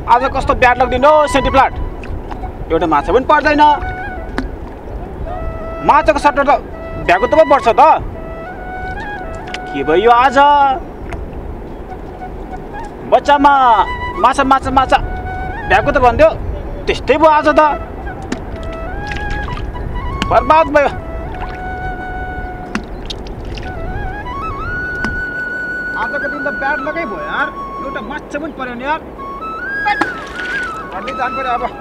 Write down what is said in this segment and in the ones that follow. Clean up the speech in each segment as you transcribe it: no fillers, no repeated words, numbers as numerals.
आज कस्तो bad lock दिन हो सेन्टी फ्ल्याट। एउटा माछा पनि पर्दैन। माछाको सट्टा त भ्यागु त पो पर्छ त। के भयो आज? बच्चामा माछा माछा माछा भ्यागु त भन्थ्यो, त्यस्तै भयो आज त। बर्बाद भयो। आजको दिन त ब्याड लकै भयो यार। एउटा माछा पनि परेन यार। भन्दै जानु पर्यो अब।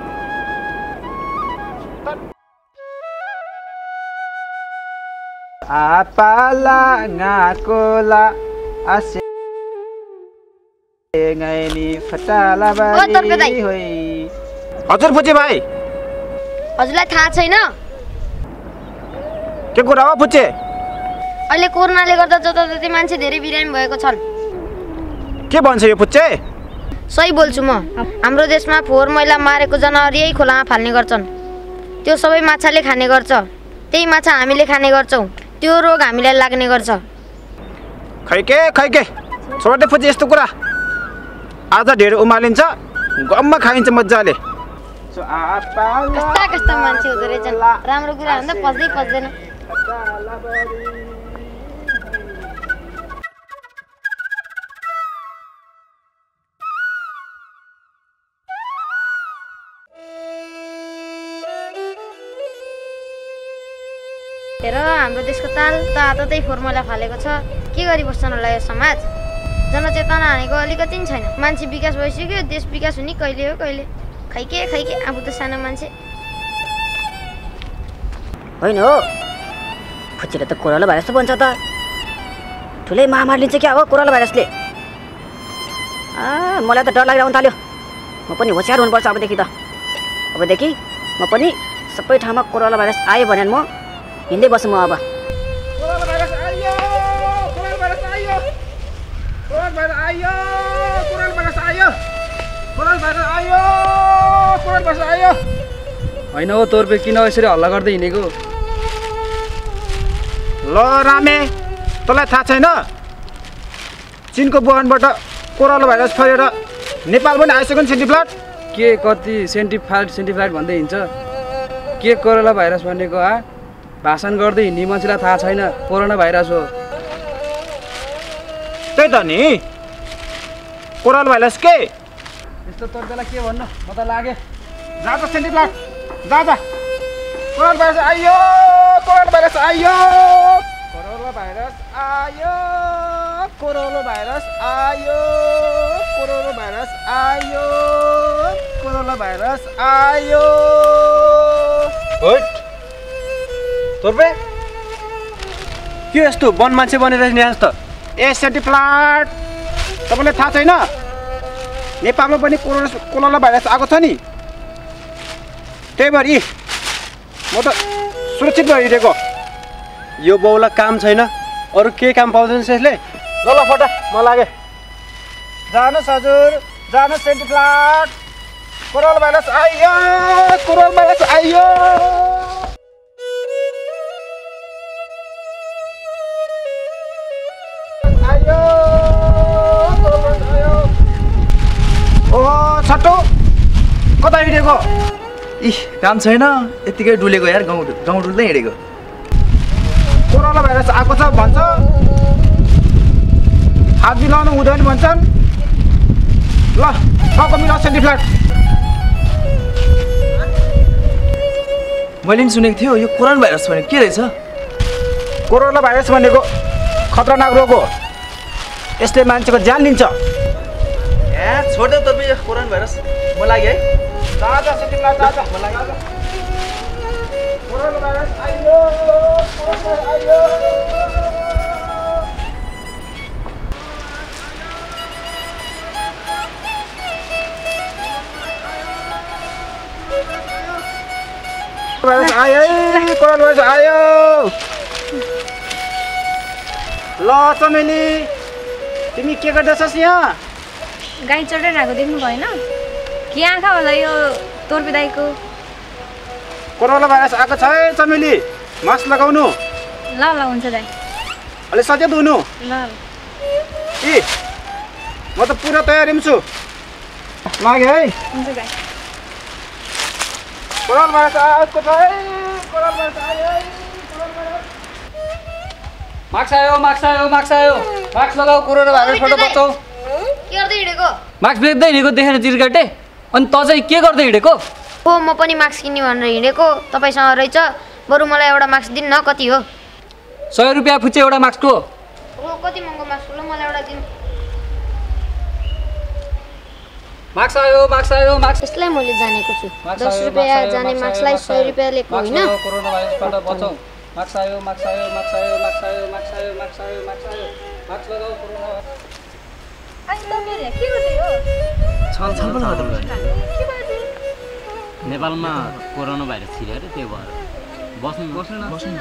आपाला ngakola ase ngaini फटाला बारी होई। हजुर फुच्चे भाइ। हजुरलाई थाहा छैन? के कुरा हो फुच्चे? अहिले कोरोनाले गर्दा जताततै मान्छे धेरै बिरामी भएको छन्। के भन्छ यो फुच्चे? सही बोल्छु म। हाम्रो देशमा फोहोर मैला मारेको जनावर यही खोलामा फाल्ने गर्छन्। त्यो सबै माछाले खाने गर्छ। त्यही माछा हामीले खाने गर्छौँ। त्यो रोग हामीलाई लाग्ने गर्छ। खै के छोड्दै फुच्चे यस्तो कुरा। आज ढेर उमालिन्छ, गममा खाइन्छ मजाले। कस्ता कस्ता मान्छे हुँदो रहेछन्। राम्रो कुरा भन्दा पच्दै पच्दैन। हेर हाम्रो देशको ताल तातै फोहोर मैला फालेको छ। के गरी बस्छन् होला यो समाज? जनचेतना हानेको अलिकति पनि छैन। मान्छे विकास भइसक्यो, देश विकास हुने कहिले हो कहिले। खै के आफू त सानो मान्छे होइन हो। फुच्चेले त कोरोना भाइरस त भन्छ त। ठुलै महामारी लिन्छ क्या हो कोरोना भाइरसले। मलाई त डर लागिरहन थाल्यो। म पनि होसियार हुनुपर्छ अबदेखि त। अबदेखि म पनि सबै ठाउँमा कोरोना भाइरस आयो भने म हिँड्दै बस्छु म अब। कोरोना भाइरस आयो, कोरोना भाइरस आयो, कोरोना भाइरस आयो, कोरोना भाइरस आयो, कोरोना भाइरस आयो, कोरोना भाइरस आयो। होइन हो तोर्पे किन यसरी हल्ला गर्दै हिँडेको? ल रामे, तँलाई थाहा छैन? चीनको वुहानबाट कोरोना भाइरस फैलेर नेपाल पनि आइसक्यो नि सेन्टी फ्ल्याट। के कति सेन्टी फ्ल्याट भन्दै हिँड्छ? के कोरोना भाइरस भनेको भाषण गर्दै हिँड्ने मान्छेलाई थाहा छैन कोरोना भाइरस हो। त्यही त नि कोरोना भाइरस के? यस्तो तोर बेला के भन्नु, म त लागे। जा त सेन्टी फ्ल्याट, जा कोरोना भाइरस आयो, कोरोना भाइरस आयो, कोरोना भाइरस आयो, कोरोना भाइरस आयो, कोरोना भाइरस आयो, कोरोना भाइरस आयो। तोर्पे के यस्तो वन मान्छे बनेर हिँड्छ त? ए सेन्टी फ्ल्याट, तपाईँलाई थाहा छैन? नेपालमा पनि कोरोना भाइरस आएको छ नि। त्यही भएर म त सुरक्षित भइरहेको। यो बाउलाई काम छैन, अरू के काम पाउँदैन यसले? ल फटा म लागे। जानुहोस् हजुर, जानुहोस् सेन्टी फ्ल्याट। कोरोना भाइरस आयो, कोरोना भाइरस आयो। छट्टो कता हिँडेको? काम छैन, यतिकै डुलेको यार। गाउँ डुल्दै हिँडेको। कोरोना भाइरस आएको छ भन्छ, हात मिलाउनु हुँदैन भन्छन्। ल टाउको मिलाउ सेन्टी फ्ल्याट। मैले पनि सुनेको थियो यो कोरोना भाइरस भनेको के रहेछ? कोरोना भाइरस भनेको खतरनाक रोग हो। यसले मान्छेको ज्यान लिन्छ। छोड्दै त कोरोना भाइरस म लाग्यो है। जा सेन्टी फ्ल्याट जा, म लाग्यो। कोरोना भाइरस आयो, कोरोना भाइरस आयो। भाइरस आयो, कोरोना भाइरस आयो। ल चमेली, तिमी के गर्दैछस् यहाँ? गाई चढेर आएको देख्नु भएन? के आँखा होला यो तोर्पे दाइको? कोरोना भाइरस आएको छ है चमेली, मास्क लगाउनु। ल हुन्छ दाइ। अलि सचेत हुनु। ल म त पुरा तयारीमा छु। लाग्यो है हुन्छ दाइ कोरोना भाइरस आएको छ है कोरोना भाइरस आयो है मास्क आयो मास्क लगाऊ कोरोना भाइरसबाट बचाऊ के गर्दै हिँडेको मास्क बेच्दै हिँडेको देखेर चिरकाटे अनि त चाहिँ के गर्दै हिँडेको हो म पनि मास्क किन्ने भनेर हिँडेको तपाईँसँग रहेछ बरु मलाई एउटा मास्क दिनु न कति हो 100 रुपियाँ फुच्चे एउटा मास्कको हो कति महँगो मास्क ल मलाई एउटा दिनु मास्क आयो यसलाई मैले जानेको छु 10 रुपियाँ जाने मास्कलाई 100 रुपियाँ लिएको होइन कोरोना भाइरसबाट बचाऊ मास्क आयो मास्क लगाऊ कोरोना अनि तपाईहरु के गर्दै हो नेपालमा कोरोना भाइरस छिर्यो अरे त्यो भएर बस्नु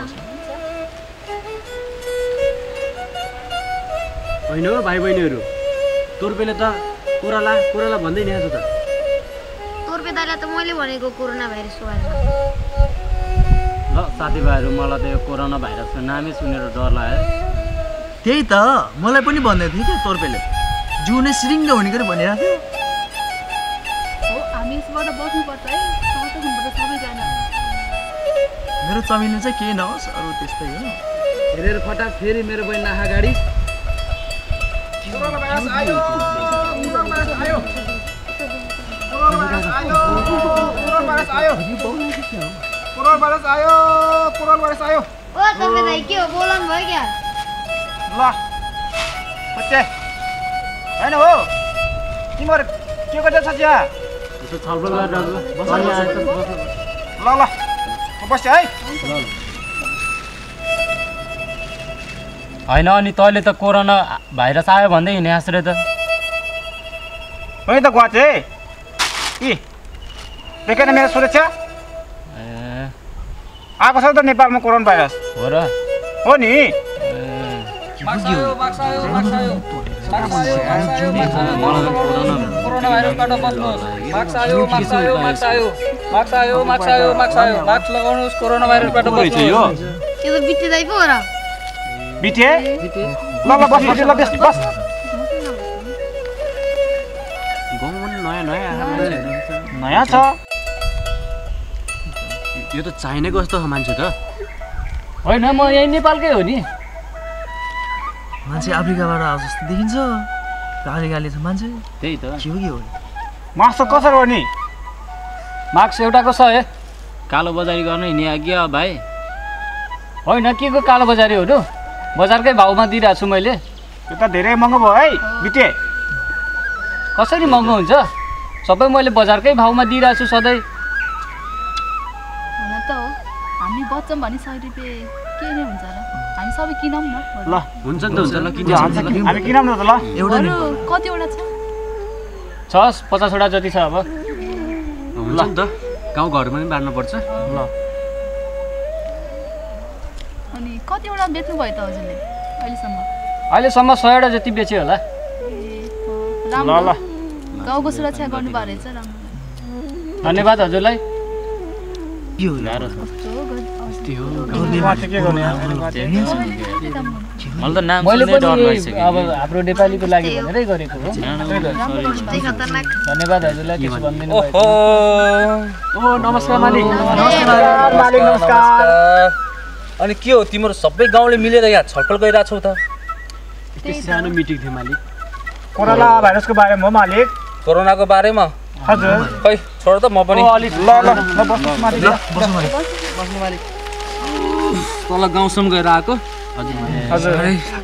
होइन हो भाइ बहिनीहरू तोर्पेले त कोराला भन्दै नि आज त तोर्पे दाइलाई त मैले भनेको कोरोना भाइरसको बारेमा ल साथीभाइहरू मलाई त यो कोरोना भाइरसको नामै सुनेर डर लाग्यो त्यही त मलाई पनि भन्दै थियो कि तोर्पेले जिउ नै सिरिङ्ग हुने गरी भनिरहेको थियो हो हामी यसबाट बस्नुपर्छ है सतर्क हुनुपर्छ सबैजना मेरो चमिनले चाहिँ केही नहोस् अरू त्यस्तै हो हेरेर फटाक फेरि मेरो बहिनी नाखा गाडी कोरोना भाइरस आयो ओ तोर्पे दाइ के हो बोलाउनु भयो क्या ल बच्चे हैन हो तिम्रो के गर्दै छ यहाँ यसो छलफल गरेर ल म बस्छु है होइन अनि तैँले त कोरोना भाइरस आयो भन्दै हिँडेस् रे त होइन त गुवाचे इ देखेन मेरो सुरक्षा आएको छ त नेपालमा कोरोना भाइरस हो र हो नि कोरोना भाइरसबाट बस्नुहोस् मास्क आयो मास्क लगाउनुहोस् कोरोना भाइरसबाट बस्नुहोस् त्यो त बित्ते दाइ पो हो र बिटे ल बस बस गाउँमा नयाँ छ यो त चाहिनेको जस्तो मान्छे त होइन म यही नेपालकै हो नि मान्छे अफ्रिकाबाट आएको जस्तो देखिन्छ गाली छ मान्छे त्यही त के हो मासु कसरी हो नि मास्क एउटाको छ है कालो बजारी गर्न हिँडे आज्ञा भाइ होइन के को कालो बजारी हो र बजारकै भाउमा दिइरहेको छु मैले यो त धेरै महँगो भयो है बिटे कसरी महँगो हुन्छ सबै मैले बजारकै भाउमा दिइरहेको छु सधैँ हुन त हो हामी बच्छौँ भने 100 रुपियाँ के नै हुन्छ र हामी सबै किनौँ न ल हुन्छ नि त हुन्छ ल हामी किनौँ न त ल एउटा नि कतिवटा छ 50 वटा जति छ अब हुन्छ नि त गाउँघरमा पनि बाँड्नुपर्छ ल अनि कतिवटा बेच्नु भयो त हजुरले अहिलेसम्म 100 वटा जति बेच्यो होला राम्रो गाउँको सुरक्षा गर्नुभएको रहेछ राम्रो धन्यवाद हजुरलाई के हो मैले त नाम मैले सुन्दै डर पनि लागिसक्यो अब हाम्रो नेपालीको लागि भनेरै गरेको हो खतरनाक धन्यवाद हजुरलाई त्यसो भनिदिनु भयो ओ नमस्कार मालिक नमस्कार अनि के हो तिम्रो सबै गाउँले मिलेर यहाँ छलफल गरिरहेको छौ त यति सानो मिटिङ थियो मालिक कोरोना भाइरसको बारेमा हो मालिक कोरोनाको बारेमा हजुर खै छोड त म पनि ल बस्नु मालिक तल गाउँसम्म गएर आएको हजुर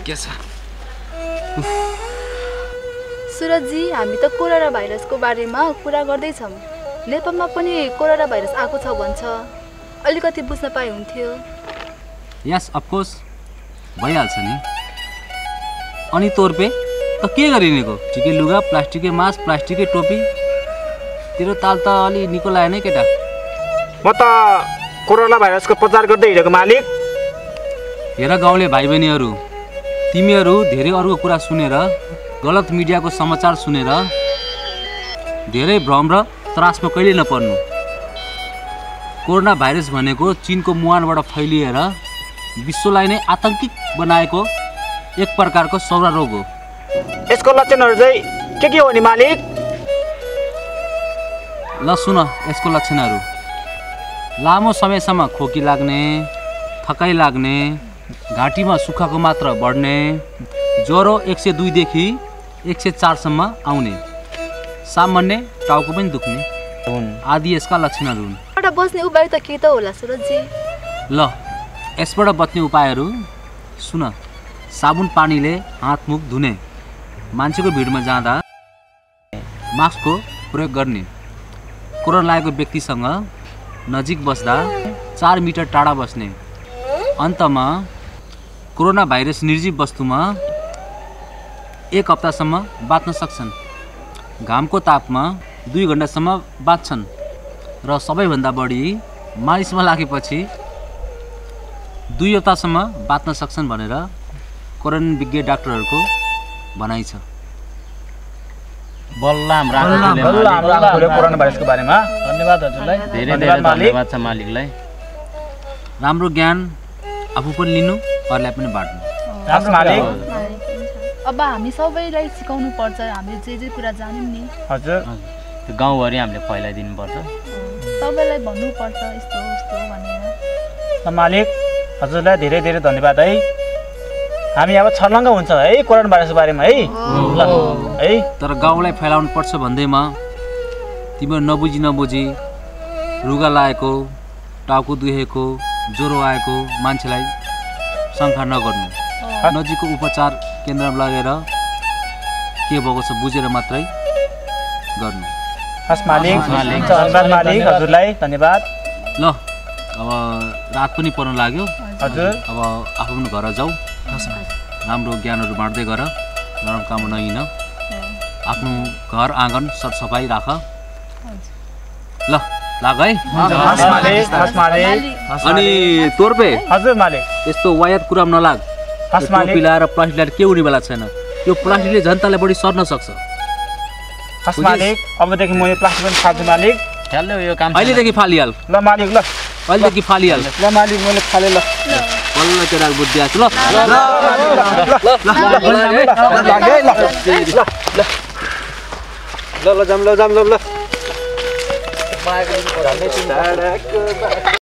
सुरजजी हामी त कोरोना भाइरसको बारेमा कुरा गर्दैछौँ नेपालमा पनि कोरोना भाइरस आएको छ भन्छ अलिकति बुझ्न पाए हुन्थ्यो यस अफकोर्स भइहाल्छ नि अनि तोर्पे त के गरिनेको ठिकै लुगा प्लास्टिकै मास्क प्लास्टिकै टोपी तेरो ताल त अलि निको लागेन है केटा म त कोरोना भाइरसको प्रचार गर्दै हिँडेको मालिक हेर गाउँले भाइ बहिनीहरू तिमीहरू धेरै अरूको कुरा सुनेर गलत मिडियाको समाचार सुनेर धेरै भ्रम र त्रासमा कहिले नपर्नु कोरोना भाइरस भनेको चीनको मुहानबाट फैलिएर विश्वलाई नै आतंकित बनाएको एक प्रकारको सौरा रोग हो यसको लक्षणहरू चाहिँ के हो नि मालिक ल सुन यसको लक्षणहरू। लामो समयसम्म खोकी लाग्ने, थकाइ लाग्ने, घाँटीमा सुक्खाको मात्रा बढ्ने, ज्वरो 102 देखि 104 सम्म आउने, सामान्य टाउको पनि दुख्ने आदि यसका लक्षणहरू हुन्। एउटा बस्ने उपाय त के त होला सुरजजी? ल यसबाट बच्ने उपायहरू सुन। साबुन पानीले हात मुख धुने, मान्छेको भिडमा जाँदा मास्कको प्रयोग गर्ने, कोरोना लागेको व्यक्तिसँग नजिक बस्दा 4 मिटर टाढा बस्ने, अन्तमा कोरोना भाइरस निर्जीव वस्तुमा 1 हप्तासम्म बाँच्न सक्छन्, घामको तापमा 2 घन्टासम्म बाँच्छन् र सबैभन्दा बढी मालिसमा लागेपछि 2 हप्तासम्म बाँच्न सक्छन् भनेर कोरोना विज्ञ डाक्टरहरूको भनाइ छ। बल्ल हाम्रो कोरोना भाइरसको बारेमा धन्यवाद हजुरलाई। धेरै धन्यवाद छ मालिकलाई। राम्रो ज्ञान आफू पनि लिनु, अरूलाई पनि बाँड्नु। अब हामी सबैलाई सिकाउनु पर्छ, हामीले जे कुरा जान्यौँ नि हजुर त्यो गाउँभरि हामीले फैलाइदिनु पर्छ, सबैलाई भन्नुपर्छ यस्तो उस्तो भनेर। मालिक हजुरलाई धेरै धेरै धन्यवाद है। हामी अब छर्लङ्ग हुन्छ है कोरोना भाइरसको बारेमा है। ल है तर गाउँलाई फैलाउनु पर्छ भन्दैमा तिम्रो नबुझी रुगा लागेको, टाउको दुखेको, ज्वरो आएको मान्छेलाई शङ्का नगर्नु। नजिकको उपचार केन्द्रमा लगेर के भएको छ बुझेर मात्रै गर्नु। हस् मालिक, धन्यवाद मालिक, हजुरलाई धन्यवाद। ल अब रात पनि पर्न लाग्यो हजुर, अब आफू पनि घर जाऊ। राम्रो ज्ञानहरू बाँड्दै गर, नराम्रो काम नहिँड, आफ्नो घर आँगन सरसफाइ राख। ल लाग है। अनि तोर्पे हजुर मालिक, यस्तो वायत कुरामा नलाग। टोपी लाएर प्लास्टिक ल्याएर के हुने बेला छैन, त्यो प्लास्टिकले जनतालाई बढी सर्न सक्छ। हस् मालिक, अबदेखि म यो प्लास्टिक पनि फाल्छु मालिक। ख्यालले यो काम अहिलेदेखि फालिहाल। ल मालिक, ल अहिलेदेखि फालिहाल। ल मालिक, मैले फालेँ। ल बल्ल केटाको बुद्धि आएको छ। ल जाम ल।